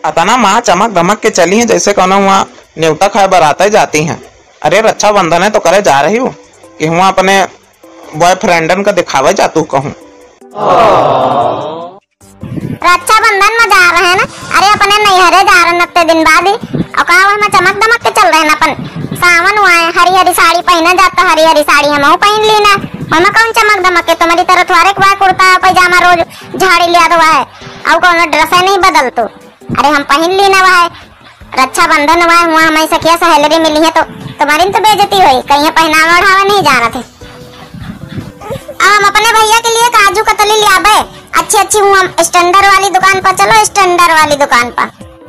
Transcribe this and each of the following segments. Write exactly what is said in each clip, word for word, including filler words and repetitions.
अतना माँ चमक धमक के चली है जैसे कहना हुआ न्योता खाए बराते जाती हैं। अरे रक्षाबंधन है तो करे जा रही हूँ कि हुआ अपने बॉयफ्रेंडन का दिखावे जातू कहूँ। रक्षाबंधन में जा रहे हैं ना? अरे अपने नैहरे जा रहे नत्ते दिन बाद ही और कहा में चमक दमक के चल रहे हैं अपन। सावन हुआ है, हरी हरी साड़ी पहना जाता, हरी हरी साड़ी हम पहन ली ना। मम्मा कौन चमक दमक के तुम्हारी तरह थोड़े एक कुर्ता पैजामा रोज झाड़ी लिया तो है और कौन ड्रेस नहीं बदल तो। अरे हम पहन ली ना वह रक्षाबंधन हुआ हुआ हमारी सखिया सहेलरी मिली है तो तुम्हारी तो बेइज्जती हुई, कहीं पहनावा ओढ़ावा नहीं जा रहे थे। हम अपने भैया के लिए काजू कतली ले आवे अच्छी अच्छी हुआ स्टैंडर्ड वाली दुकान पर। चलो स्टैंडर्ड वाली दुकान पर।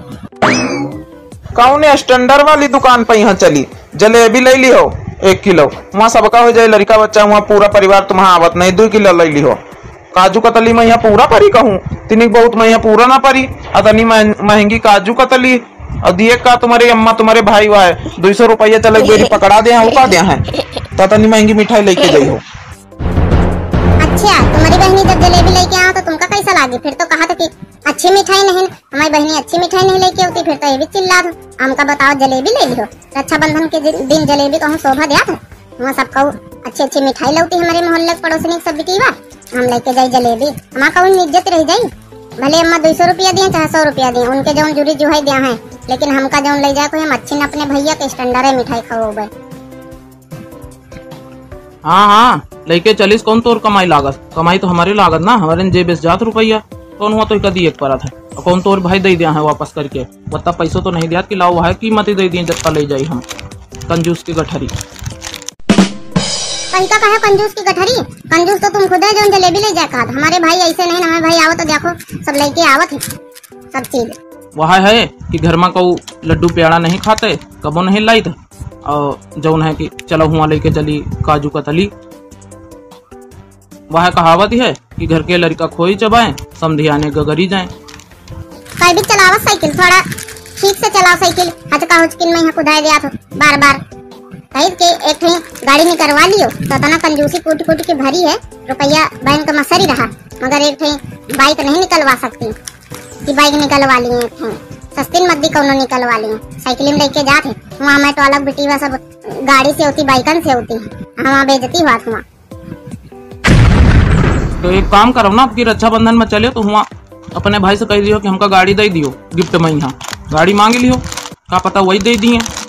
कौन है स्टैंडर्ड वाली दुकान पर? यहाँ चली जलेबी ले ली हो एक किलो, वहाँ सबका हो जाए लड़का बच्चा हुआ पूरा परिवार तुम्हारा आवत नहीं, दो किलो ले ली हो। काजू कतली मैं यहाँ पूरा परी कहूँ तिनिक बहुत मैं यहाँ पूरा ना परी अतनी महंगी काजू कतली और दिए का तुम्हारे अम्मा तुम्हारे भाई हुआ है दो सौ रुपया चल बेरी पकड़ा दे का दे है तो इतनी महंगी मिठाई लेके गई हो। अच्छा तुम्हारी बहनी जब जलेबी लेके आओ तो तुमका कैसा लागी? फिर तो कहा था कि अच्छी मिठाई नहीं, हमारी बहनी अच्छी मिठाई नहीं लेके होती, फिर तो ये भी चिल्ला दो हमका बताओ जलेबी ले ली हो। रक्षाबंधन के दिन जलेबी कहूँ शोभा दिया था, वहाँ सब कहूँ अच्छी अच्छी मिठाई लगती हमारे मोहल्ले पड़ोसी सब की बात हम लेके जाये जलेबी, हमारा कहूँ इज्जत रह जाये। भले अम्मा दो सौ रुपया दिए चाहे सौ रुपया दिए, उनके जो जुड़ी जुहाई दिया है, लेकिन हमका जो ले जाए कोई हम अच्छी न अपने भैया के स्टैंडर्ड मिठाई खाओ। हाँ हाँ लेके चलिस कौन तोर कमाई लागत? कमाई तो हमारी लागत ना, हमारे जेब से जात रुपया कौन हुआ तो कदी एक परा था और कौन तोर भाई दे दिया है वापस करके बता पैसों तो नहीं दिया कि लाओ है कीमत ही दे दिए जब ले जाई हम कंजूस की गठरी। पैसा कहे कंजूस की गठरी? कंजूस तो तुम खुद है जो जलेबी ले जाए कहा। हमारे भाई ऐसे नहीं, हमारे भाई आवत तो देखो सब लेके आवत है सब चीज। वह है कि घर में कहू लड्डू प्याड़ा नहीं खाते कबो नहीं लाई थे और जौन है कि चलो हुआ लेके चली काजू कतली। वह कहावत है कि घर के लड़का खोई चबाए समधियाने गगरी जाए। कहीं भी चलावा साइकिल थोड़ा ठीक से चलाओ साइकिल, हचका हुचकिन में यहाँ कुदाई दिया था बार बार कहीं के एक गाड़ी निकलवा लियो तो तना कंजूसी कूट कूट के भरी है रुपया बैंक में सरी रहा, मगर एक बाइक नहीं निकलवा सकती कि बाइक निकलवा लिए सस्ती मद्दी कौनो निकलवा लिए साइकिल में लेके जाते वहाँ मैं तो अलग बेटी वह सब गाड़ी से होती बाइकन से होती वहाँ बेइज्जती हुआ था। तो एक काम करो ना आपकी रक्षाबंधन में चले तो हुआ अपने भाई से कह दियो कि हमका गाड़ी दे दियो गिफ्ट में, यहाँ गाड़ी मांग लियो का पता वही दे दिए।